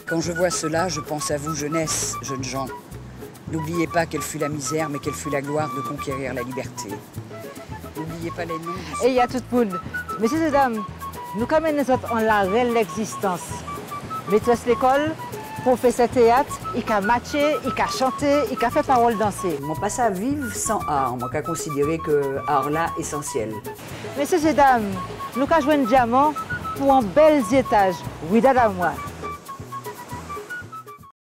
Quand je vois cela, je pense à vous, jeunesse, jeunes gens. N'oubliez pas quelle fut la misère, mais quelle fut la gloire de conquérir la liberté. N'oubliez pas les noms. Et il y a tout le monde. Messieurs et dames, nous comme nous autres en la réelle existence. Maîtresse l'école, professeur théâtre, il a matché, il a chanté, il a fait parole danser. Mon pas à vivre sans art, moi qu'à considérer que art là essentiel. Messieurs et dames, nous avons joué un diamant pour un bel étage. Oui, dada moi.